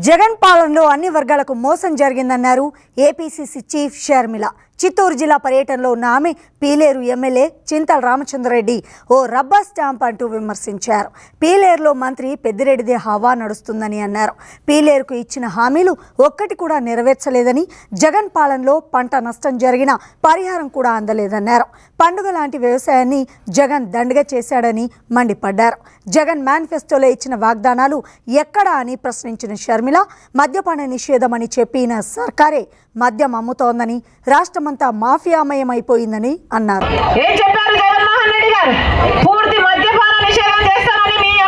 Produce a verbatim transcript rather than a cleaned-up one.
జగన్ పాలనలో అన్ని వర్గాలకు మోసం జరిగిందన్నారు ఏపీసీసీ చీఫ్ షర్మిల. చిత్తూరు జిల్లా పర్యటనలో ఉన్న ఆమె పీలేరు ఎమ్మెల్యే చింతల రామచంద్రరెడ్డి ఓ రబ్బర్ స్టాంప్ అంటూ విమర్శించారు. పీలేరులో మంత్రి పెద్దిరెడ్డిదే హవా నడుస్తుందని అన్నారు. పీలేరుకు ఇచ్చిన హామీలు ఒక్కటి కూడా నెరవేర్చలేదని, జగన్ పాలనలో పంట నష్టం జరిగిన పరిహారం కూడా అందలేదన్నారు. పండుగ లాంటి వ్యవసాయాన్ని జగన్ దండగా చేశాడని మండిపడ్డారు. జగన్ మేనిఫెస్టోలో ఇచ్చిన వాగ్దానాలు ఎక్కడా అని ప్రశ్నించిన షర్మిల, మద్యపాన నిషేధమని చెప్పిన సర్కారే మద్యం అమ్ముతోందని, రాష్ట్రమంతా మాఫియామయం అయిపోయిందని అన్నారు. ఏం చెప్పారు జగన్మోహన్ రెడ్డి గారు? పూర్తి మద్యపాన నిషేధం చేస్తామని మీ